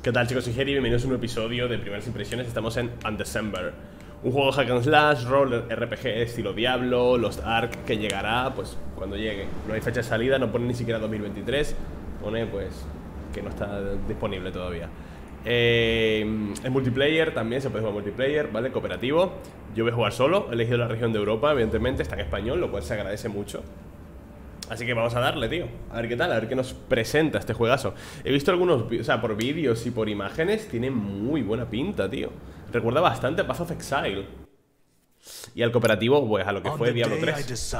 ¿Qué tal, chicos? Soy Jerry, bienvenidos a un episodio de Primeras Impresiones. Estamos en Undecember, un juego hack and slash, rol RPG estilo Diablo, Lost Ark, que llegará pues cuando llegue. No hay fecha de salida, no pone ni siquiera 2023. Pone pues que no está disponible todavía. Es multiplayer, también se puede jugar multiplayer, ¿vale? Cooperativo. Yo voy a jugar solo, he elegido la región de Europa, evidentemente, está en español, lo cual se agradece mucho. Así que vamos a darle, tío. A ver qué tal, a ver qué nos presenta este juegazo. He visto algunos, o sea, por vídeos y por imágenes, tiene muy buena pinta, tío. Recuerda bastante a Path of Exile. Y al cooperativo, pues a lo que fue Diablo 3.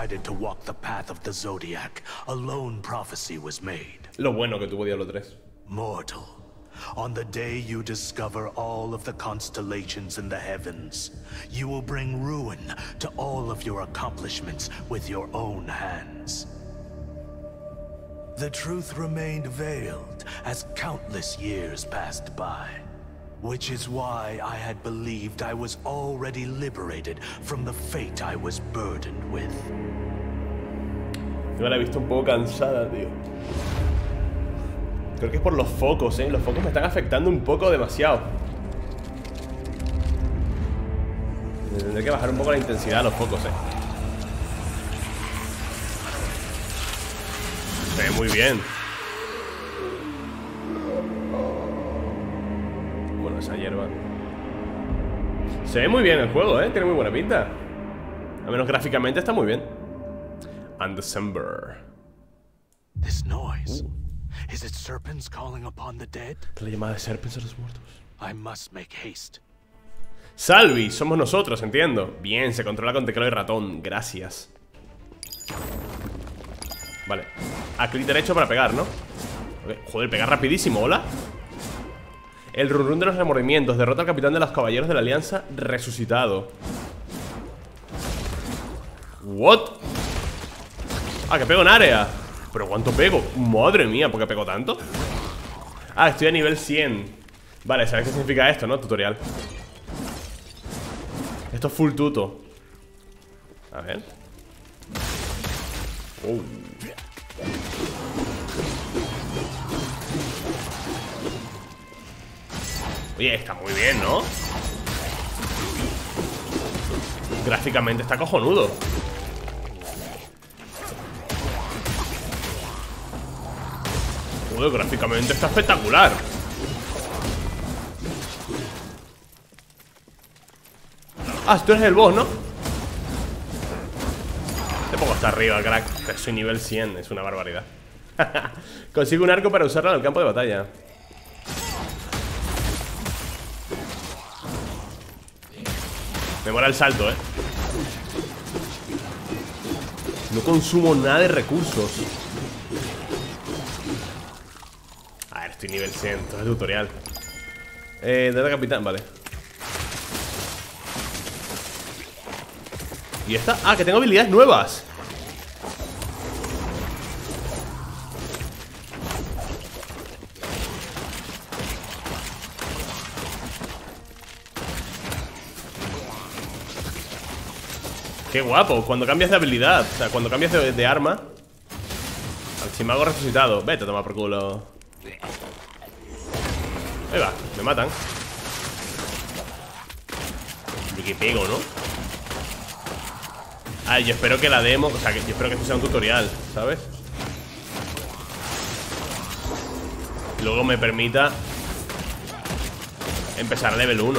Lo bueno que tuvo Diablo 3. Mortal, on the day you discover all of the constellations in the heavens, you will bring ruin to all of your accomplishments with your own hands. The truth remained veiled as countless years passed by, which is why I had believed I was already liberated from the fate I was burdened with. Yo la he visto un poco cansada, tío. Creo que es por los focos, ¿eh? Los focos me están afectando un poco demasiado. Tendré que bajar un poco la intensidad de los focos, ¿eh? Se ve muy bien. Bueno, esa hierba. Se ve muy bien el juego, ¿eh? Tiene muy buena pinta. Al menos gráficamente está muy bien. Undecember. This noise. Is it serpents calling upon the dead? ¿La llamada de serpents a los muertos? I must make haste. Salvi, somos nosotros, entiendo. Bien, se controla con teclado y ratón. Gracias. Vale. A clic derecho para pegar, ¿no? Okay. Joder, pegar rapidísimo, ¿hola? El run run de los remordimientos. Derrota al capitán de los caballeros de la alianza resucitado. ¿What? Ah, que pego en área. ¿Pero cuánto pego? Madre mía, ¿por qué pego tanto? Ah, estoy a nivel 100. Vale, ¿sabes qué significa esto, no? Tutorial. Esto es full tuto. A ver. Oye, está muy bien, ¿no? Gráficamente está cojonudo. Joder, gráficamente está espectacular. Ah, tú eres el boss, ¿no? Te pongo hasta arriba, crack. Soy nivel 100, es una barbaridad. Consigo un arco para usarlo en el campo de batalla. Me mola el salto, ¿eh? No consumo nada de recursos. A ver, estoy nivel 100, esto es tutorial. Data capitán, vale. ¿Y esta? Ah, que tengo habilidades nuevas. Qué guapo, cuando cambias de habilidad. O sea, cuando cambias de arma. Archimago resucitado. Vete a tomar por culo. Ahí va, me matan. Y que pego, ¿no? Ah, yo espero que la demo, o sea, que yo espero que esto sea un tutorial, ¿sabes? Luego me permita empezar a level 1.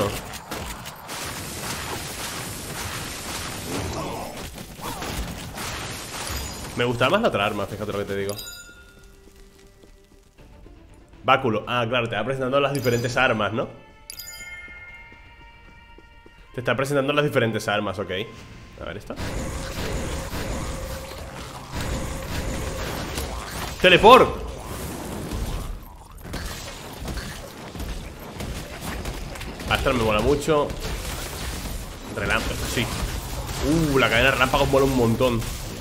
Me gustaba más la otra arma, fíjate lo que te digo. Báculo, ah, claro, te va presentando las diferentes armas, ¿no? Te está presentando las diferentes armas, ok. A ver esta. ¡Teleport! Esta me mola mucho. Relámpago, sí. La cadena de relámpagos mola un montón.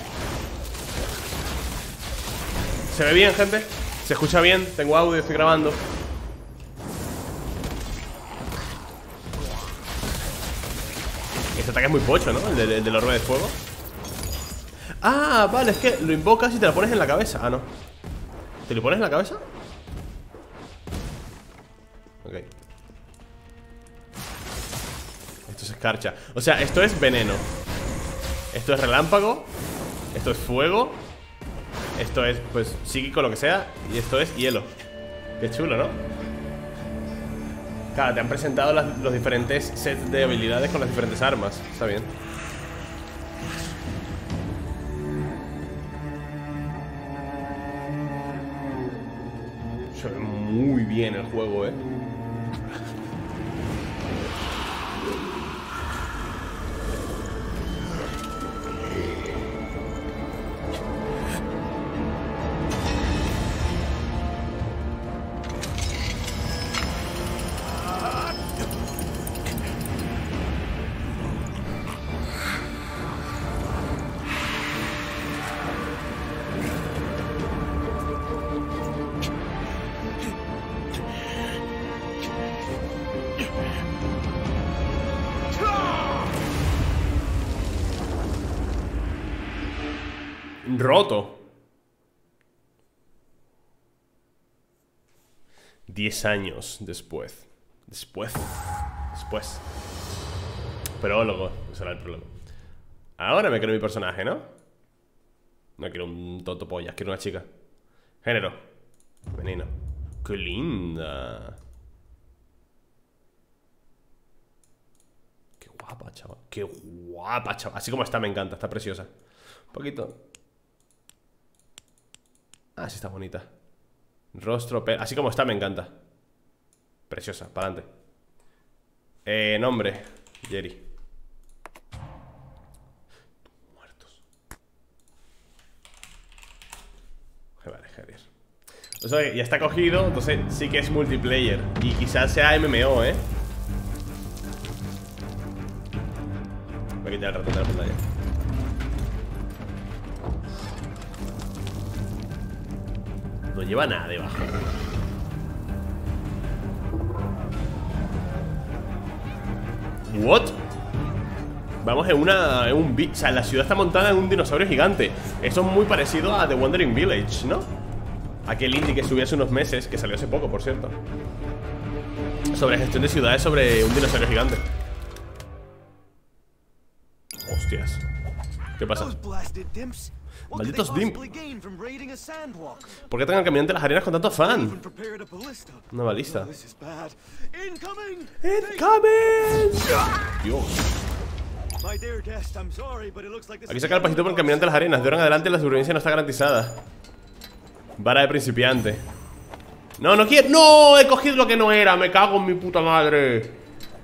¿Se ve bien, gente? ¿Se escucha bien? Tengo audio, estoy grabando. Este ataque es muy pocho, ¿no? El del orbe de fuego. Ah, vale, es que lo invocas y te lo pones en la cabeza. Ah, no. ¿Te lo pones en la cabeza? Esto es escarcha. O sea, esto es veneno. Esto es relámpago. Esto es fuego. Esto es, pues, psíquico, lo que sea. Y esto es hielo. Qué chulo, ¿no? Claro, te han presentado los diferentes sets de habilidades con las diferentes armas. Está bien. Se ve muy bien el juego, ¿eh? Roto. 10 años después. Después. Prólogo. Ese era el prólogo. Ahora me creo mi personaje, ¿no? No quiero un tonto pollas, quiero una chica. Género. Femenino. Qué linda. Qué guapa, chaval. Qué guapa, chaval. Así como está, me encanta. Está preciosa. Un poquito. Ah, sí está bonita. Rostro, así como está, me encanta. Preciosa, para adelante. Nombre, Jerry. Muertos. Vale, Javier. O sea, ya está cogido, entonces sí que es multiplayer. Y quizás sea MMO, ¿eh? Voy a quitar el ratón de la pantalla. No lleva nada debajo. ¿What? Vamos en un o sea, la ciudad está montada en un dinosaurio gigante. Esto es muy parecido a The Wandering Village, ¿no? Aquel indie que subí hace unos meses, que salió hace poco, por cierto, sobre gestión de ciudades sobre un dinosaurio gigante. Hostias. ¿Qué pasa? Malditos Dimp. ¿Por qué tengan caminante las arenas con tanto afán? Una balista. Incoming. Dios. Aquí saca el pasito por el caminante de las arenas. De ahora en adelante la supervivencia no está garantizada. Vara de principiante. No, no quiero. ¡No! He cogido lo que no era. Me cago en mi puta madre.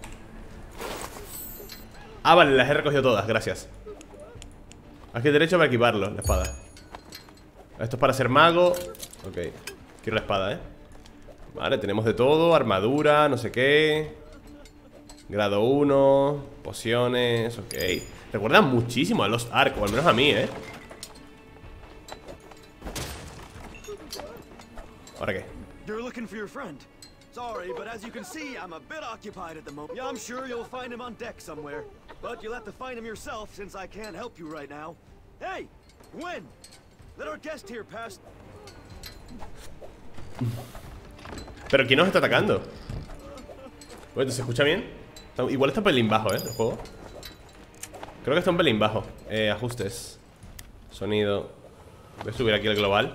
Ah, vale, las he recogido todas, gracias. Aquí derecho para equiparlo, la espada. Esto es para ser mago. Ok, quiero la espada, ¿eh? Vale, tenemos de todo, armadura, no sé qué. Grado 1, pociones, ok. Recuerda muchísimo a Lost Ark, o al menos a mí, ¿eh? ¿Ahora qué? Sorry, but as you can see, I'm a bit occupied at the moment. Yeah, I'm sure you'll find him on deck somewhere. But you'll have to find him yourself since I can't help you right now. Hey, Gwen! Let our guest here pass. ¿Pero quién nos está atacando? Bueno, ¿se escucha bien? Igual está un pelín bajo, ¿eh? El juego. Creo que está un pelín bajo. Ajustes. Sonido. Voy a subir aquí el global.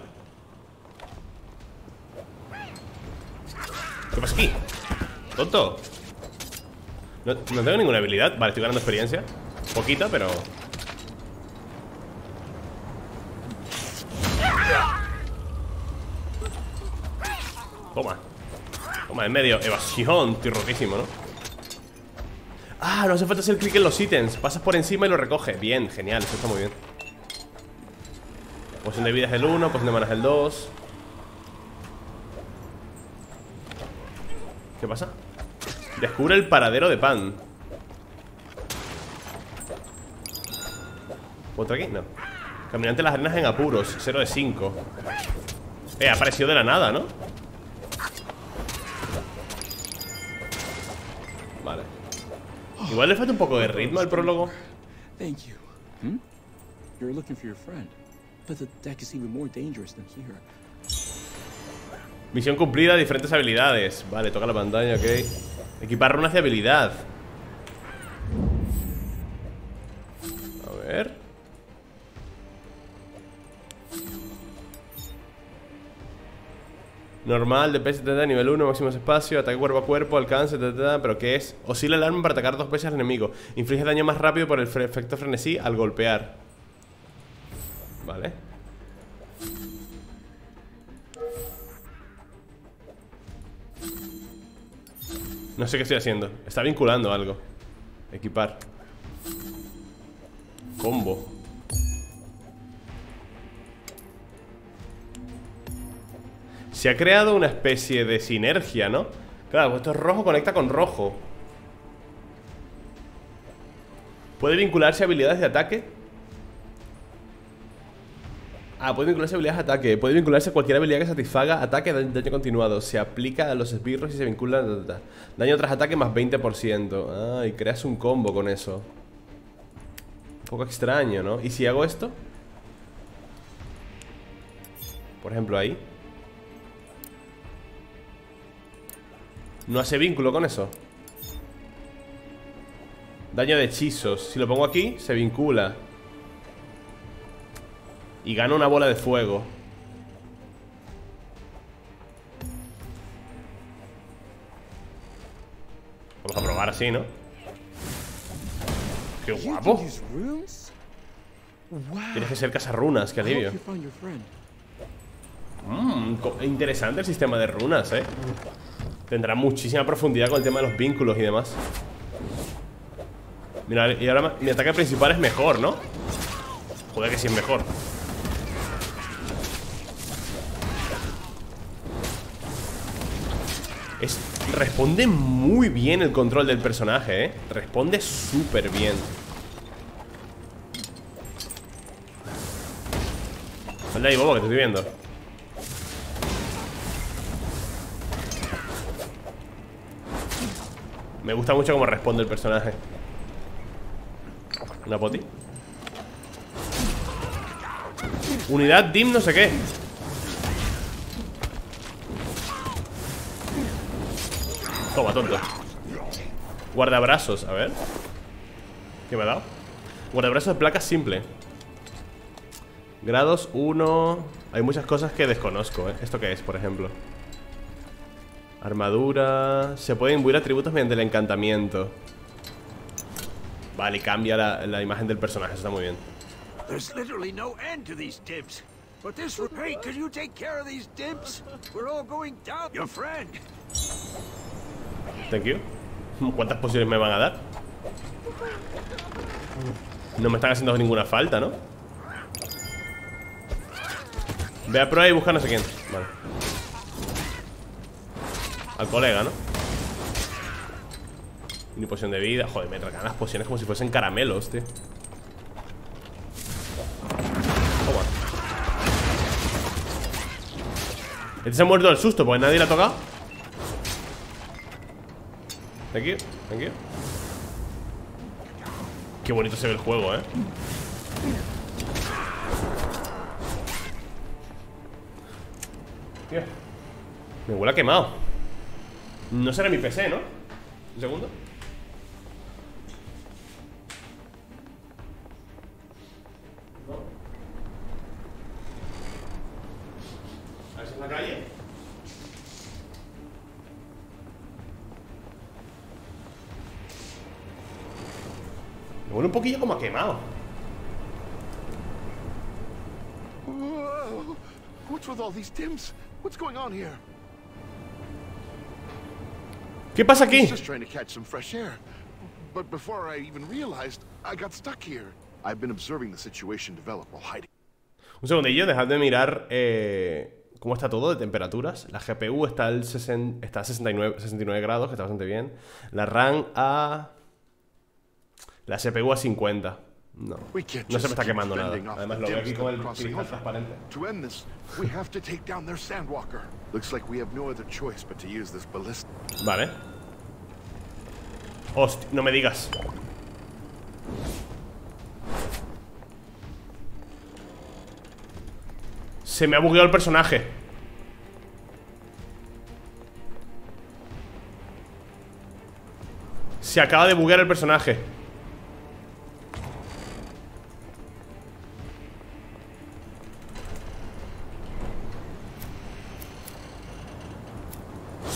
¿Qué pasa aquí? ¡Tonto! No tengo ninguna habilidad. Vale, estoy ganando experiencia. Poquita, pero... Toma. Toma, en medio. Evasión. Estoy rotísimo, ¿no? Ah, no hace falta hacer clic en los ítems. Pasas por encima y lo recoge. Bien, genial. Eso está muy bien. Poción de vida es el 1, poción de mana es el 2. ¿Qué pasa? Descubre el paradero de Pan. ¿Otra aquí? No. Caminante en las arenas en apuros. 0 de 5. Ha aparecido de la nada, ¿no? Vale. Igual le falta un poco de ritmo al prólogo. Thank you. You're looking for your friend, but the deck is even more dangerous than here. Misión cumplida, diferentes habilidades. Vale, toca la pantalla, ok. Equipar runas de habilidad. A ver. Normal, DPS, nivel 1, máximo espacio, ataque cuerpo a cuerpo, alcance, pero ¿qué es? Oscila el arma para atacar 2 veces al enemigo. Inflige daño más rápido por el efecto frenesí al golpear. Vale. No sé qué estoy haciendo. Está vinculando algo. Equipar. Combo. Se ha creado una especie de sinergia, ¿no? Claro, pues esto es rojo, conecta con rojo. ¿Puede vincularse a habilidades de ataque? Ah, puede vincularse a habilidades de ataque. Puede vincularse a cualquier habilidad que satisfaga ataque de daño continuado. Se aplica a los esbirros y se vincula a daño tras ataque más 20%. Ah, y creas un combo con eso. Un poco extraño, ¿no? ¿Y si hago esto? Por ejemplo, ahí. No hace vínculo con eso. Daño de hechizos. Si lo pongo aquí, se vincula. Y gano una bola de fuego. Vamos a probar así, ¿no? ¡Qué guapo! Tienes que ser cazarrunas, qué alivio. Interesante el sistema de runas, ¿eh? Tendrá muchísima profundidad con el tema de los vínculos y demás. Mira, y ahora mi ataque principal es mejor, ¿no? Joder que sí es mejor. Responde muy bien el control del personaje, ¿eh? Responde súper bien. Sal de ahí, bobo, que te estoy viendo. Me gusta mucho cómo responde el personaje. Una poti. Unidad DIM no sé qué. Toma, tonto. Guardabrazos, a ver. ¿Qué me ha dado? Guardabrazos de placa simple. Grados 1. Hay muchas cosas que desconozco, ¿eh? ¿Esto qué es, por ejemplo? Armadura. Se pueden imbuir atributos mediante el encantamiento. Vale, cambia la imagen del personaje. Eso está muy bien. There's literally no end to these dips. But this... Hey, could you take care of these dips? We're all going down. Your friend. Thank you. ¿Cuántas pociones me van a dar? No me están haciendo ninguna falta, ¿no? Ve a prueba y busca no sé quién. Vale. Al colega, ¿no? Ni poción de vida. Joder, me tragan las pociones como si fuesen caramelos, tío. Toma. Este se ha muerto del susto porque nadie le ha tocado. Thank you, thank you. Qué bonito se ve el juego, Tío, me huele a quemado. No será mi PC, ¿no? Un segundo. No. A ver si es la calle. Me huele un poquillo como a quemado. What's with all these dims? What's going on here? ¿Qué pasa aquí? I was just trying to catch some fresh air. But before I even realized, I got stuck here. I've been observing the situation develop while hiding. Un segundillo, dejad de mirar cómo está todo de temperaturas. La GPU está, está a 69 grados, que está bastante bien. La RAM a... La CPU a 50. No, no se me está quemando nada. Además lo veo aquí con el cristal transparente. To end this, we have to take down their Sandwalker. Looks like we have no other choice but to use this ballista. Vale. Hostia, no me digas. Se me ha bugueado el personaje. Se acaba de buguear el personaje.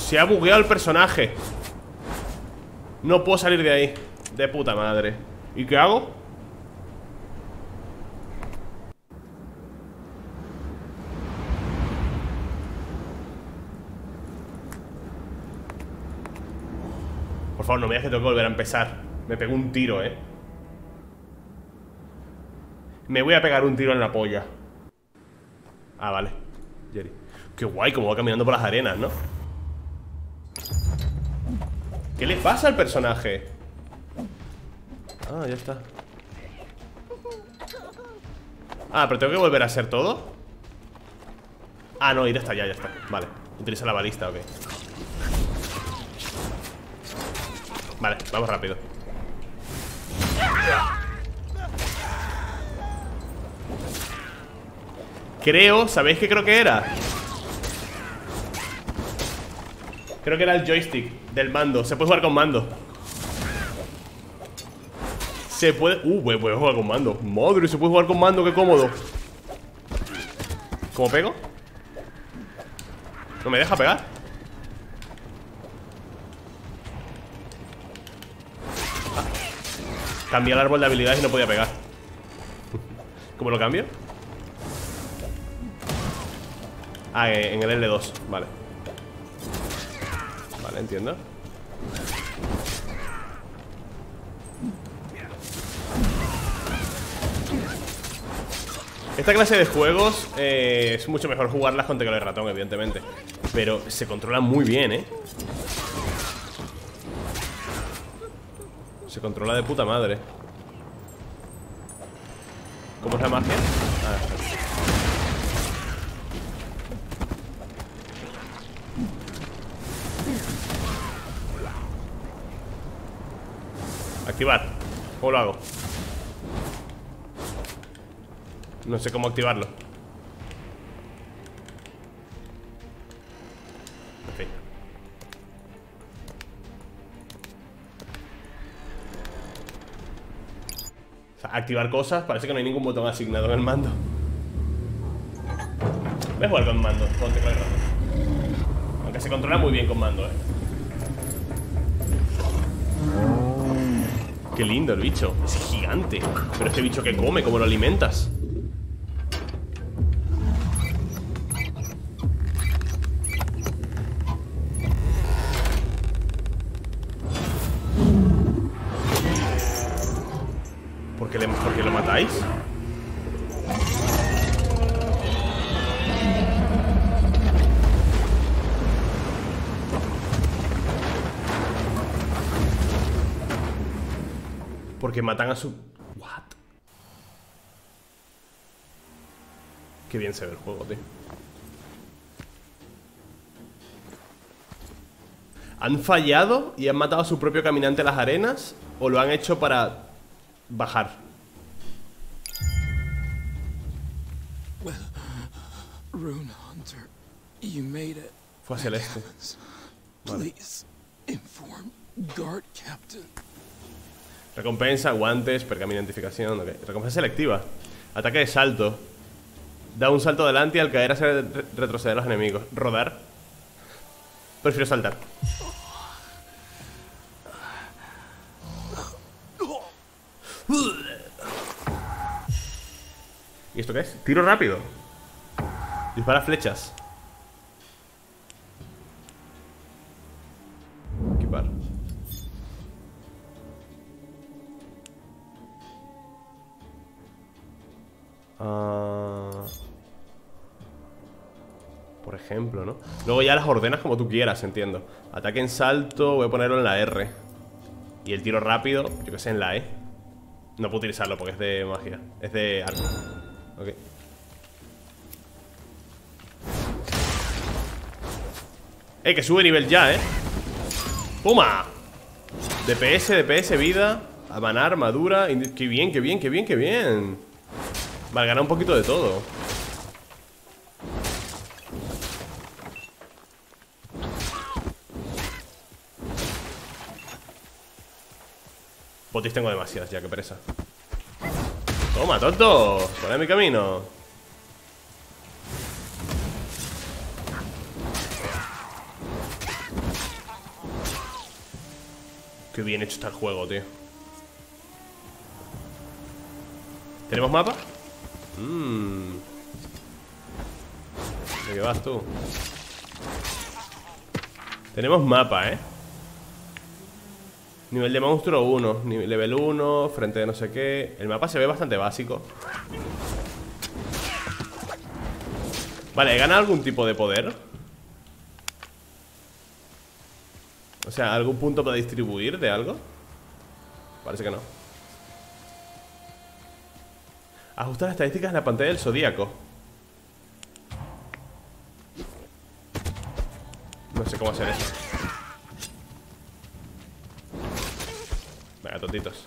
Se ha bugueado el personaje. No puedo salir de ahí. De puta madre. ¿Y qué hago? Por favor, no me digas que tengo que volver a empezar. Me pego un tiro, Me voy a pegar un tiro en la polla. Ah, vale, Jerry. Qué guay, como va caminando por las arenas, ¿no? ¿Qué le pasa al personaje? Ah, ya está. Ah, pero tengo que volver a ser todo. Ah, no, ir hasta allá, ya está. Vale, utiliza la balista, ok. Vale, vamos rápido. Creo, ¿sabéis qué creo que era? Creo que era el joystick del mando. Se puede jugar con mando. Se puede... voy a jugar con mando. Madre, se puede jugar con mando, qué cómodo. ¿Cómo pego? ¿No me deja pegar? Cambié el árbol de habilidades y no podía pegar. ¿Cómo lo cambio? Ah, en el L2, vale. Vale, entiendo. Esta clase de juegos es mucho mejor jugarlas con teclado de ratón, evidentemente. Pero se controla muy bien, Se controla de puta madre. ¿Cómo es la magia? Ah, activar. ¿Cómo lo hago? No sé cómo activarlo. Ok. O sea, activar cosas. Parece que no hay ningún botón asignado en el mando. Voy a jugar con mando, con teclado de ratón. Aunque se controla muy bien con mando, Qué lindo el bicho. Es gigante. Pero este bicho que come, ¿cómo lo alimentas? ¿Por qué lo matáis? Porque matan a su... ¿What? Qué bien se ve el juego, tío. ¿Han fallado y han matado a su propio caminante en las arenas? ¿O lo han hecho para bajar? Rune Hunter, you made it. Fue a Celeste. Vale. Please inform guard captain. Recompensa, guantes, pergamino de identificación. Okay. Recompensa selectiva. Ataque de salto. Da un salto adelante y al caer hace retroceder a los enemigos. Rodar. Prefiero saltar. ¿Y esto qué es? Tiro rápido. Dispara flechas. Equipar. Por ejemplo, ¿no? Luego ya las ordenas como tú quieras, entiendo. Ataque en salto, voy a ponerlo en la R. Y el tiro rápido, yo que sé, en la E. No puedo utilizarlo porque es de magia. Es de arco. Ok. Que sube nivel ya, ¡Puma! DPS, vida. Maná, armadura. Qué bien, qué bien, qué bien, qué bien. Vale, gana un poquito de todo. Potis tengo demasiadas ya, qué pereza. Toma, tonto. Poned mi camino. Qué bien hecho está el juego, tío. ¿Tenemos mapa? ¿De qué vas tú? Tenemos mapa, ¿eh? Nivel de monstruo 1, level 1, frente de no sé qué. El mapa se ve bastante básico. Vale, ¿he ganado algún tipo de poder? O sea, ¿algún punto para distribuir de algo? Parece que no. Ajusta las estadísticas en la pantalla del zodíaco. No sé cómo hacer eso. Venga, tontitos.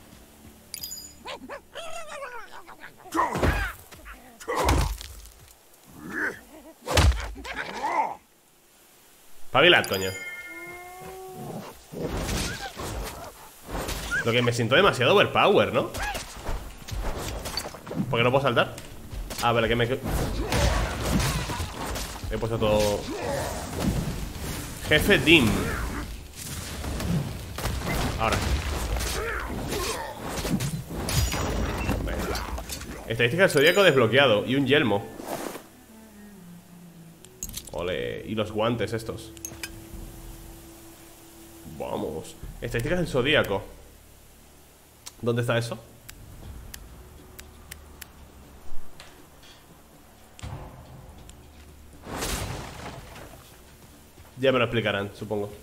Pabilad, coño. Lo que me siento demasiado overpower, ¿no? ¿Por qué no puedo saltar? Ah, vale, que me... He puesto todo... Jefe Dim. Ahora. Venga. Estadística del zodíaco desbloqueado. Y un yelmo. Ole. Y los guantes estos. Vamos. Estadísticas del zodíaco. ¿Dónde está eso? Ya me lo explicarán, supongo.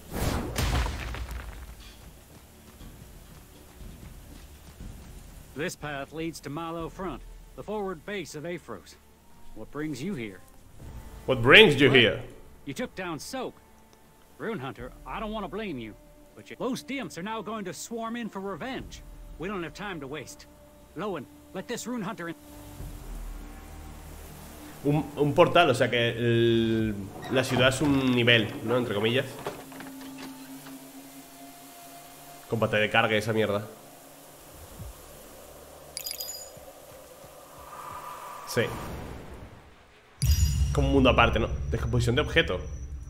This path leads to Malo Front, the forward base of Aphros. What brings you here? What brings you here? You took down Soak. Rune Hunter, I don't want to blame you, but those dimps are now going to swarm in for revenge. We don't have time to waste. Lowen, let this Rune Hunter in. Un portal, o sea que la ciudad es un nivel, ¿no? Entre comillas. Combate de carga y esa mierda. Sí. Como un mundo aparte, ¿no? Descomposición de objeto.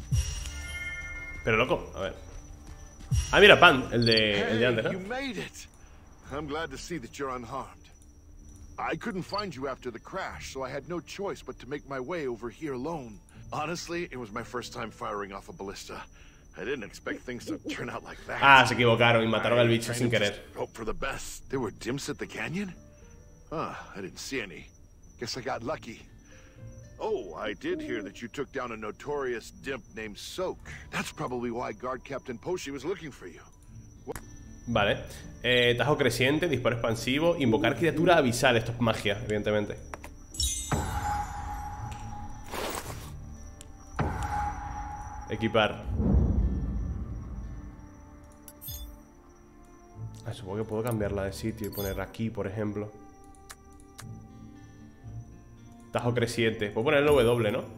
Pero loco, a ver. Ah, mira, Pan, el de antes, ¿no? You made it. I'm glad to see that you're unharmed. I couldn't find you after the crash, so I had no choice but to make my way over here alone. Honestly, it was my first time firing off a ballista. I didn't expect things to turn out like that. Ah, se equivocaron y mataron al bicho sin querer. Hope for the best. There were dimps at the canyon? Huh, I didn't see any. Guess I got lucky. Oh, I did hear that you took down a notorious dimp named Soak. That's probably why Guard Captain Poshi was looking for you. Vale. Tajo creciente, disparo expansivo, invocar criatura abisal. Esto es magia, evidentemente. Equipar. Ah, supongo que puedo cambiarla de sitio y poner aquí, por ejemplo. Tajo creciente. Puedo poner el W, ¿no?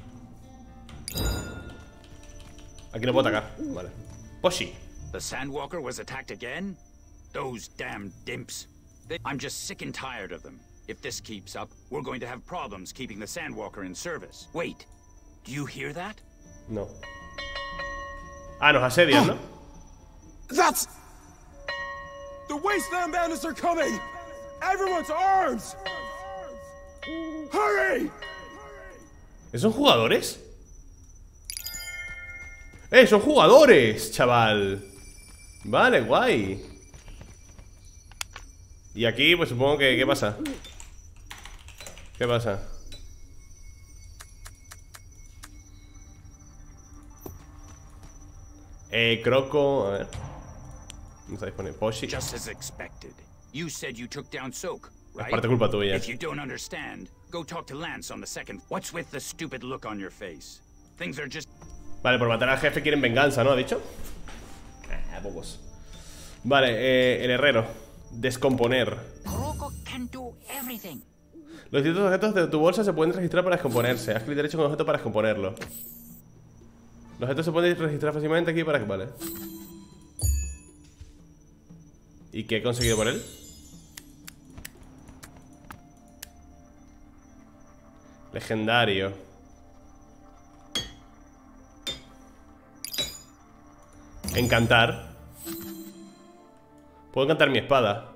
Aquí no puedo atacar. Vale. Poshi. The Sandwalker was attacked again? Those damn dimps. I'm just sick and tired of them. If this keeps up, we're going to have problems keeping the Sandwalker in service. Wait, do you hear that? No. Ah, nos asedian, ¿no? That's... The Wasteland Bandits are coming! Everyone to arms! Hurry! ¿Son jugadores? ¡Son jugadores, chaval! Vale, guay. Y aquí, pues supongo que... ¿Qué pasa? ¿Qué pasa? Croco... A ver... No está disponible. Poshi. Just as expected. You said you took down Soak, right? Es parte culpa tuya. If you don't understand, go talk to Lance on the second. What's with the stupid look on your face? Things are just... Vale, por matar al jefe quieren venganza, ¿no? ¿Ha dicho? Pocos. Vale, el herrero. Descomponer. Los distintos objetos de tu bolsa se pueden registrar para descomponerse. Haz clic derecho con el objeto para descomponerlo. Los objetos se pueden registrar fácilmente aquí para que... Vale. ¿Y qué he conseguido por él? Legendario. Encantar. Puedo encantar mi espada.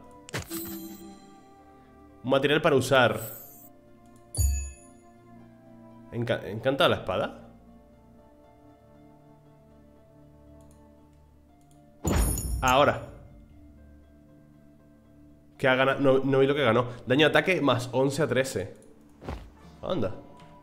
Un material para usar. ¿Encanta la espada? Ahora. ¿Qué ha ganado? No vi lo que ganó. Daño de ataque más 11 a 13. Anda.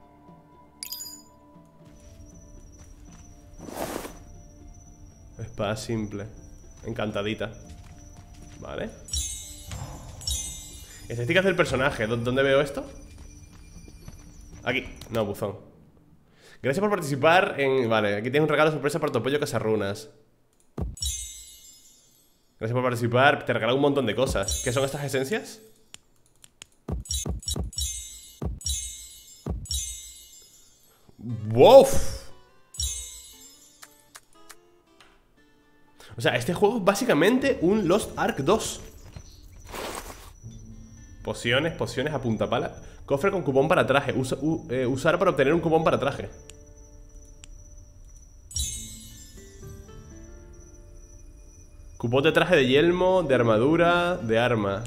Espada simple. Encantadita. Vale. Estadísticas del personaje. ¿Dónde veo esto? Aquí. No, buzón. Gracias por participar en... Vale, aquí tienes un regalo sorpresa para tu apoyo Casarrunas. Gracias por participar. Te regalan un montón de cosas. ¿Qué son estas esencias? ¡Wow! O sea, este juego es básicamente un Lost Ark 2. Pociones a punta pala. Cofre con cupón para traje. Usar para obtener un cupón para traje. Cupón de traje de yelmo, de armadura, de arma.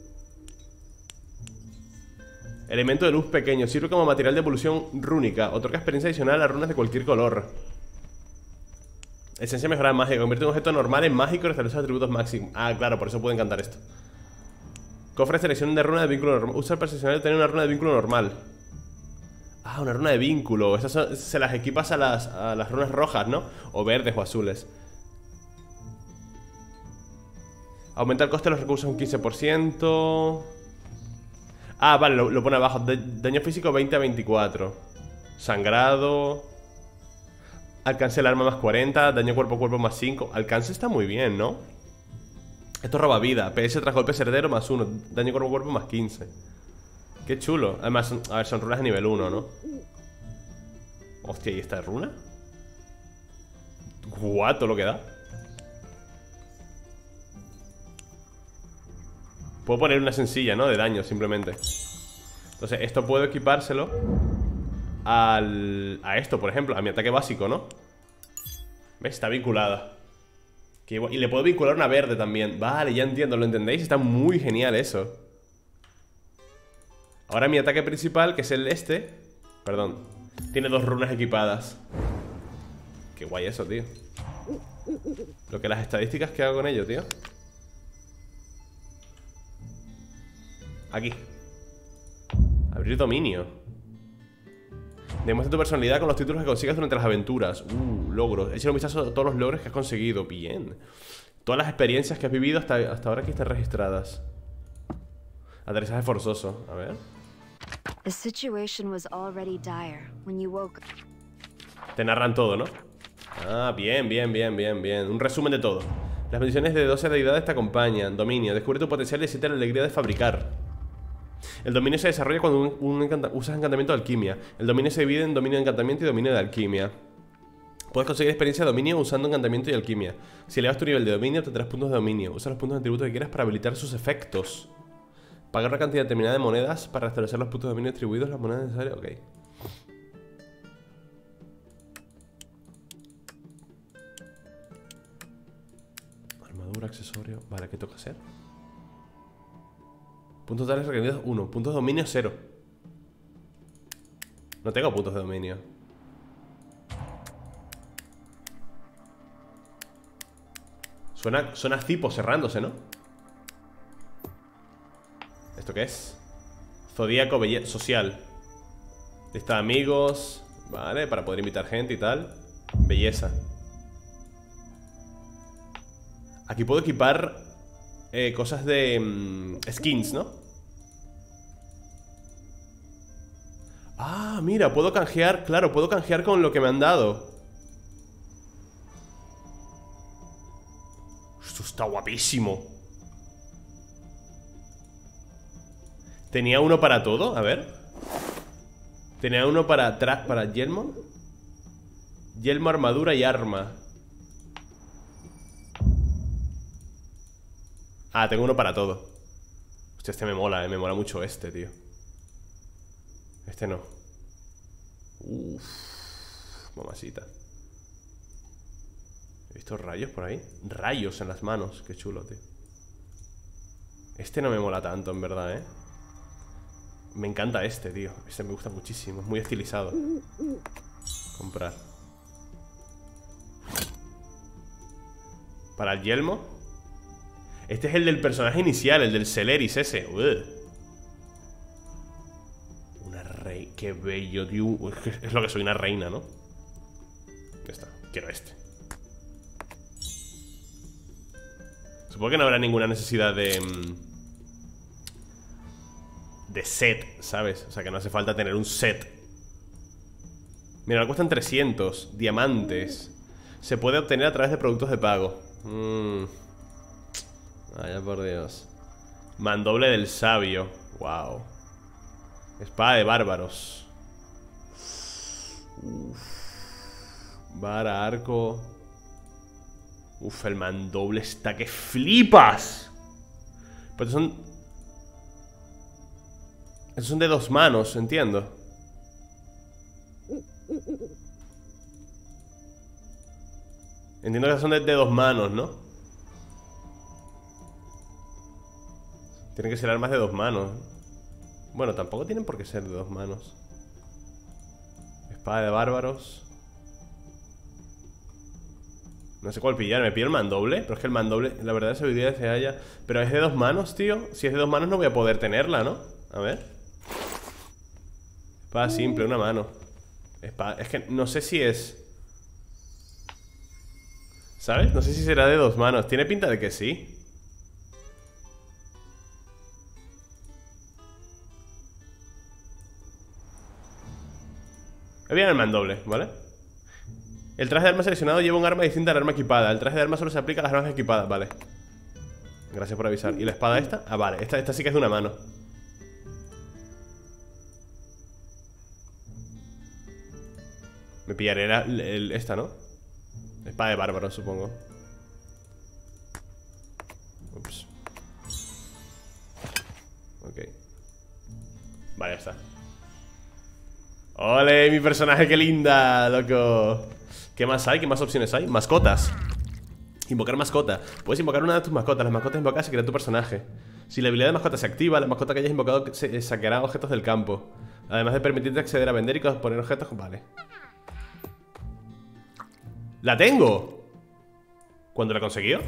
Elemento de luz pequeño. Sirve como material de evolución rúnica. Otorga experiencia adicional a runas de cualquier color. Esencia mejorada mágica. Convierte un objeto normal en mágico y restablece atributos máximos. Ah, claro, por eso puede encantar esto. Cofre de selección de runa de vínculo normal. Usa para seleccionar y tener una runa de vínculo normal. Ah, una runa de vínculo. Esas se las equipas a las runas rojas, ¿no? O verdes o azules. Aumenta el coste de los recursos un 15%. Ah, vale, lo pone abajo. Daño físico 20 a 24. Sangrado. Alcance del arma más 40. Daño cuerpo a cuerpo más 5. Alcance está muy bien, ¿no? Esto roba vida. PS tras golpe certero más 1. Daño cuerpo a cuerpo más 15. Qué chulo. Además, a ver, son runas de nivel 1, ¿no? Hostia, ¿y esta runa? Guato lo que da. Puedo poner una sencilla, ¿no? De daño, simplemente. Entonces, esto puedo equipárselo a esto, por ejemplo. A mi ataque básico, ¿no? ¿Ves? Está vinculada. Y le puedo vincular una verde también. Vale, ya entiendo, ¿lo entendéis? Está muy genial eso. Ahora mi ataque principal, que es el este. Perdón. Tiene 2 runas equipadas. Qué guay eso, tío. Lo que las estadísticas que hago con ello, tío. Aquí. Abrir dominio. Demuestra tu personalidad con los títulos que consigas durante las aventuras. Logros. Echa un vistazo a todos los logros que has conseguido. Bien. Todas las experiencias que has vivido hasta ahora aquí están registradas. Aterrizaje forzoso. A ver. The situation was already dire when you woke. Te narran todo, ¿no? Ah, bien. Un resumen de todo. Las bendiciones de 12 deidades te acompañan. Dominio. Descubre tu potencial y siente la alegría de fabricar. El dominio se desarrolla cuando usas encantamiento de alquimia. El dominio se divide en dominio de encantamiento y dominio de alquimia. Puedes conseguir experiencia de dominio usando encantamiento y alquimia. Si elevas tu nivel de dominio, obtendrás puntos de dominio. Usa los puntos de atributo que quieras para habilitar sus efectos. Pagar una cantidad determinada de monedas para restablecer los puntos de dominio distribuidos. Las monedas necesarias, ok. Armadura, accesorio. Vale, ¿qué toca hacer? Puntos totales requeridos 1. Puntos de dominio 0. No tengo puntos de dominio. Suena Cipo cerrándose, ¿no? ¿Esto qué es? Zodíaco social. Lista de amigos. Vale, para poder invitar gente y tal. Belleza. Aquí puedo equipar cosas de skins, ¿no? Ah, mira, puedo canjear. Claro, puedo canjear con lo que me han dado. Esto está guapísimo. Tenía uno para todo, a ver. Tenía uno para yelmo. Yelmo, armadura y arma. Ah, tengo uno para todo. Hostia, este me mola, me mola mucho este, tío. Este no. Uff, mamacita. He visto rayos por ahí. Rayos en las manos, qué chulo, tío. Este no me mola tanto, en verdad, ¿eh? Me encanta este, tío. Este me gusta muchísimo. Es muy estilizado. Comprar. Para el yelmo. Este es el del personaje inicial, el del Celeris ese. Una reina. Qué bello, tío. Es lo que soy, una reina, ¿no? Ya está. Quiero este. Supongo que no habrá ninguna necesidad de set, ¿sabes? O sea, que no hace falta tener un set. Mira, cuestan 300 diamantes. Se puede obtener a través de productos de pago. Vaya por Dios. Mandoble del sabio. Wow. Espada de bárbaros. Uf. Vara, arco. Uf, el mandoble está que flipas. Pero estos son de 2 manos, entiendo. Entiendo que son de 2 manos, ¿no? Tienen que ser armas de 2 manos. Bueno, tampoco tienen por qué ser de 2 manos. Espada de bárbaros. No sé cuál pillar, me pillo el mandoble. Pero es que el mandoble, la verdad, esa habilidad se halla. Pero es de 2 manos, tío. Si es de 2 manos no voy a poder tenerla, ¿no? A ver. Espada simple, una mano. Espada, es que no sé si es... ¿Sabes? No sé si será de 2 manos. Tiene pinta de que sí. Ahí viene el mandoble, ¿vale? El traje de arma seleccionado lleva un arma distinta al arma equipada. El traje de arma solo se aplica a las armas equipadas, vale. Gracias por avisar. ¿Y la espada esta? Ah, vale, esta sí que es de una mano. Me pillaré esta, ¿no? Espada de bárbaro, supongo. Ups. Ok. Vale, ya está. ¡Ole, mi personaje, qué linda, loco! ¿Qué más hay? ¿Qué más opciones hay? Mascotas. Invocar mascota. Puedes invocar una de tus mascotas. Las mascotas invocadas se crea tu personaje. Si la habilidad de mascota se activa, la mascota que hayas invocado saqueará objetos del campo. Además de permitirte acceder a vender y poner objetos. Vale. ¡La tengo! ¿Cuándo la consiguió?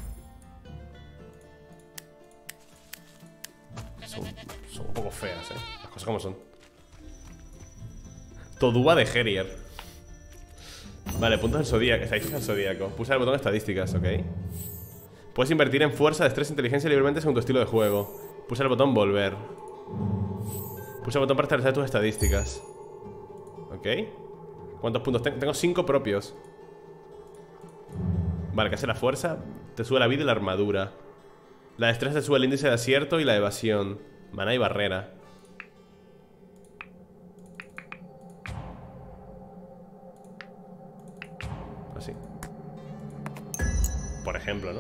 Son un poco feas, las cosas como son. Toduba de Herier. Vale, puntos del zodíaco. Estadísticas del zodíaco. Pulsa el botón estadísticas, ok. Puedes invertir en fuerza, destreza, inteligencia libremente según tu estilo de juego. Pulsa el botón volver. Pulsa el botón para establecer tus estadísticas. Ok. ¿Cuántos puntos tengo? Tengo 5 propios. Vale, que hace la fuerza. Te sube la vida y la armadura. La destreza te sube el índice de acierto y la evasión. Maná y barrera. Así. Por ejemplo, ¿no?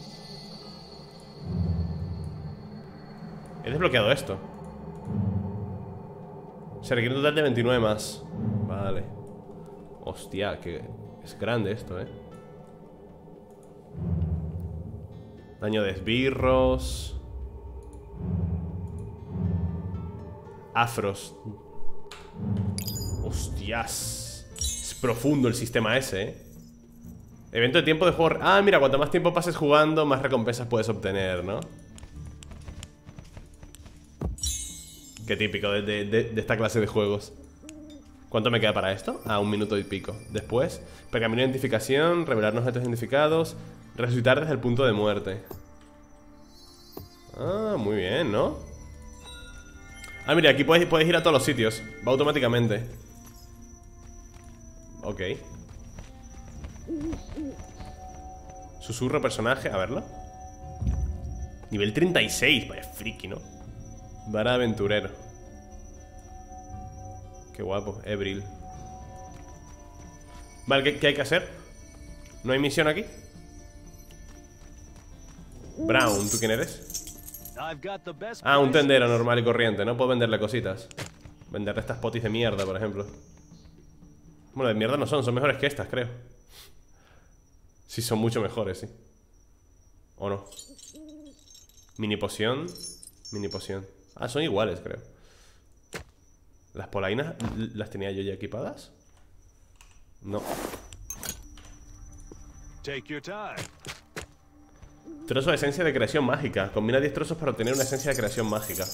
He desbloqueado esto. Se requiere un total de 29 más. Vale. Hostia, que es grande esto, Daño de esbirros. Afros. Hostias. Es profundo el sistema ese, Evento de tiempo de juego. Ah, mira, cuanto más tiempo pases jugando, más recompensas puedes obtener, ¿no? Qué típico de esta clase de juegos. ¿Cuánto me queda para esto? Ah, 1 minuto y pico. Después, pergamino de identificación, revelar objetos identificados, resucitar desde el punto de muerte. Ah, muy bien, ¿no? Ah, mira, aquí puedes ir a todos los sitios. Va automáticamente. Ok. Susurro personaje, a verlo. Nivel 36, vaya friki, ¿no? Vara aventurero. Qué guapo, Ebril. Vale, ¿qué hay que hacer? ¿No hay misión aquí? Brown, ¿tú quién eres? Ah, un tendero normal y corriente. No puedo venderle cositas. Venderle estas potis de mierda, por ejemplo. Bueno, de mierda no son mejores que estas, creo. Sí, son mucho mejores, sí. ¿O no? Mini poción. Mini poción. Ah, son iguales, creo. ¿Las polainas las tenía yo ya equipadas? No. Take your time. Trozo de esencia de creación mágica. Combina 10 trozos para obtener una esencia de creación mágica.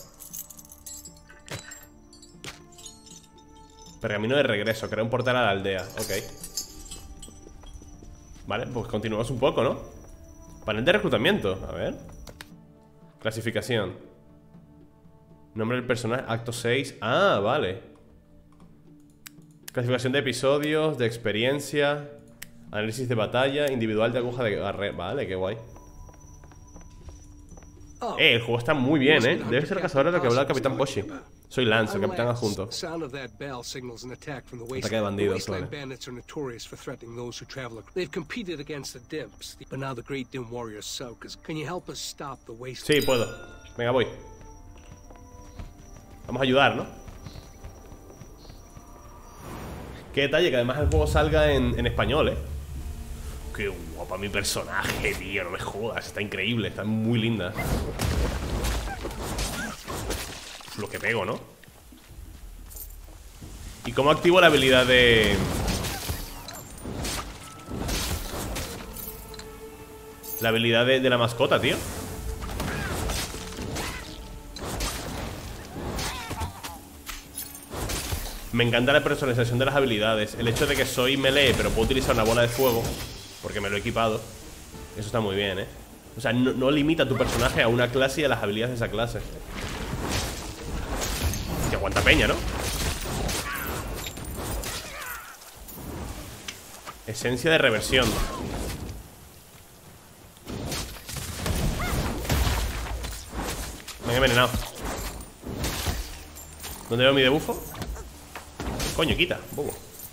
Pergamino de regreso. Crea un portal a la aldea. Ok. Vale, pues continuamos un poco, ¿no? Panel de reclutamiento. A ver. Clasificación. Nombre del personaje. Acto 6. Ah, vale. Clasificación de episodios. De experiencia. Análisis de batalla. Individual de aguja de barrera. Vale, qué guay. El juego está muy bien, ¿eh? Debe ser el cazador de lo que hablaba el Capitán Poshi. Soy Lance, el Capitán Adjunto. Ataque de bandidos, vale. Sí, puedo. Venga, voy. Vamos a ayudar, ¿no? Qué detalle que además el juego salga en español, ¿eh? Qué guapa mi personaje, tío, no me jodas. Está increíble, está muy linda. Lo que pego, ¿no? ¿Y cómo activo la habilidad de...? La habilidad de la mascota, tío. Me encanta la personalización de las habilidades. El hecho de que soy melee, pero puedo utilizar una bola de fuego porque me lo he equipado. Eso está muy bien, ¿eh? O sea, no limita a tu personaje a una clase y a las habilidades de esa clase. Que aguanta peña, ¿no? Esencia de reversión. Me he envenenado. ¿Dónde veo mi debufo? Coño, quita, bobo.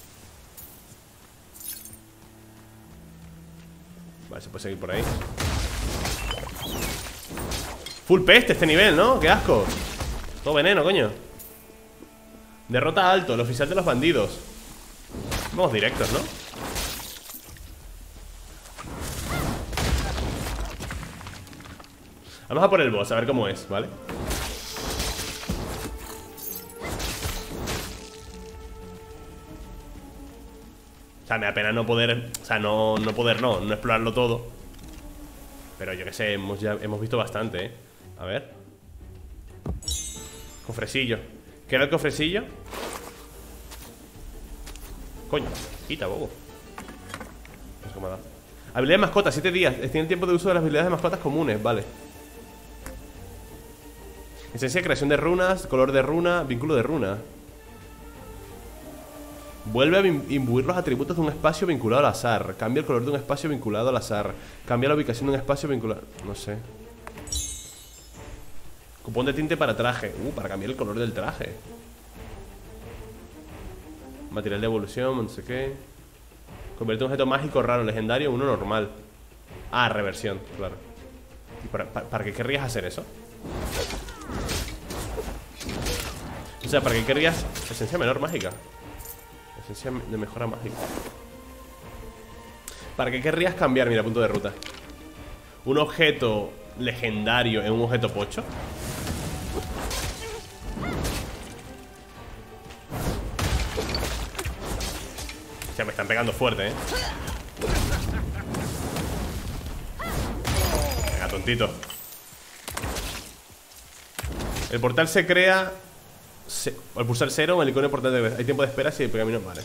Vale, se puede seguir por ahí. Full peste este nivel, ¿no? ¡Qué asco! Todo veneno, coño. Derrota a Alto, el oficial de los bandidos. Vamos directos, ¿no? Vamos a por el boss, a ver cómo es, ¿vale? O sea, me da pena no poder... O sea, no explorarlo todo. Pero yo qué sé, hemos visto bastante, ¿eh? A ver. Cofrecillo. ¿Qué era el cofrecillo? Coño, quita, bobo. No sé cómo da. Habilidad de mascotas, 7 días. Tiene el tiempo de uso de las habilidades de mascotas comunes, vale. Esencia de creación de runas, color de runa, vínculo de runa. Vuelve a imbuir los atributos de un espacio vinculado al azar. Cambia el color de un espacio vinculado al azar. Cambia la ubicación de un espacio vinculado... No sé. Cupón de tinte para traje. Para cambiar el color del traje. Material de evolución, no sé qué. Convierte un objeto mágico raro, legendario, en uno normal. Ah, reversión, claro. ¿Y para qué querrías hacer eso? O sea, ¿para qué querrías esencia menor mágica? Esencia de mejora mágica. ¿Para qué querrías cambiar, mira, punto de ruta? Un objeto legendario en un objeto pocho. O sea, me están pegando fuerte, ¿eh? Venga, tontito. El portal se crea... Al pulsar 0, el icono portal de... Hay tiempo de espera si el pergamino... Vale.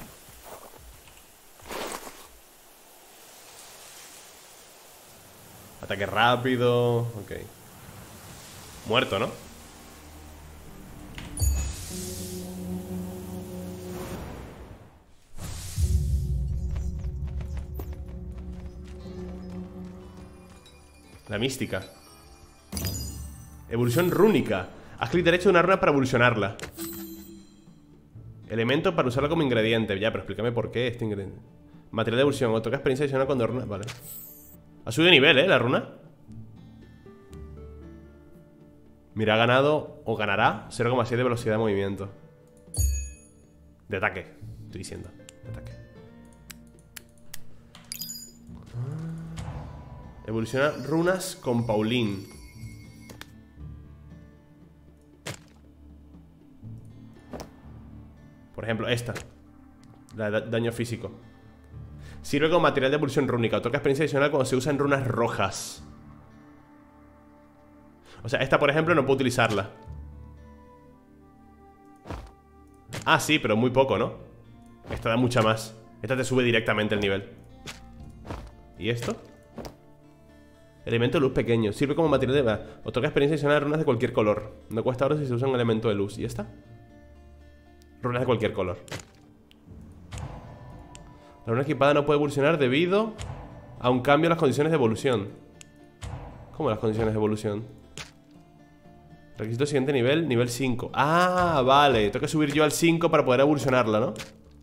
Ataque rápido... Ok. Muerto, ¿no? La mística. Evolución rúnica. Haz clic derecho de una runa para evolucionarla. Elemento para usarlo como ingrediente. Ya, pero explícame por qué este ingrediente. Material de evolución. Otorga experiencia adicional cuando runa... Vale. Ha subido de nivel, la runa. Mira, ha ganado o ganará 0,6 de velocidad de movimiento. De ataque, estoy diciendo. De ataque. Evoluciona runas con Pauline. Por ejemplo, esta. La de daño físico. Sirve como material de evolución rúnica. Otorga experiencia adicional cuando se usa en runas rojas. O sea, esta, por ejemplo, no puedo utilizarla. Ah, sí, pero muy poco, ¿no? Esta da mucha más. Esta te sube directamente el nivel. ¿Y esto? Elemento de luz pequeño. Sirve como material de... Otorga experiencia adicional a runas de cualquier color. No cuesta oro si se usa un elemento de luz. ¿Y esta? Runas de cualquier color. La runa equipada no puede evolucionar debido a un cambio en las condiciones de evolución. ¿Cómo las condiciones de evolución? Requisito siguiente nivel, nivel 5. Ah, vale, tengo que subir yo al 5 para poder evolucionarla, ¿no?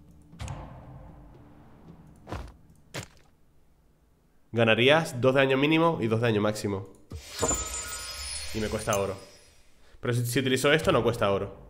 Ganarías 2 de daño mínimo y 2 de daño máximo. Y me cuesta oro. Pero si utilizo esto no cuesta oro.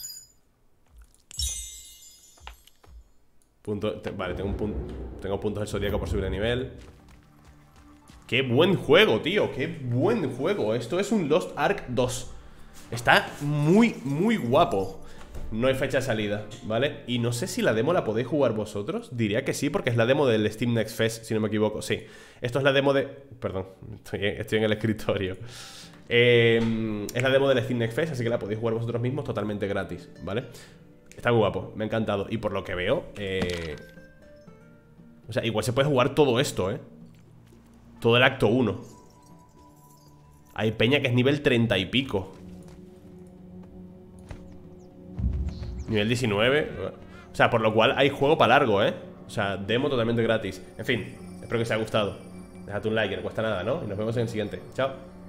Vale, tengo puntos del zodíaco por subir de nivel. ¡Qué buen juego, tío! ¡Qué buen juego! Esto es un Lost Ark 2. Está muy, muy guapo. No hay fecha de salida, ¿vale? Y no sé si la demo la podéis jugar vosotros. Diría que sí, porque es la demo del Steam Next Fest, si no me equivoco. Sí, esto es la demo de... Perdón, estoy en el escritorio. Es la demo del Steam Next Fest, así que la podéis jugar vosotros mismos totalmente gratis, ¿vale? Está guapo, me ha encantado. Y por lo que veo, o sea, igual se puede jugar todo esto, todo el acto 1. Hay peña que es nivel 30 y pico. Nivel 19. O sea, por lo cual hay juego para largo, O sea, demo totalmente gratis. En fin, espero que os haya gustado. Dejad un like, que no cuesta nada, ¿no? Y nos vemos en el siguiente. Chao.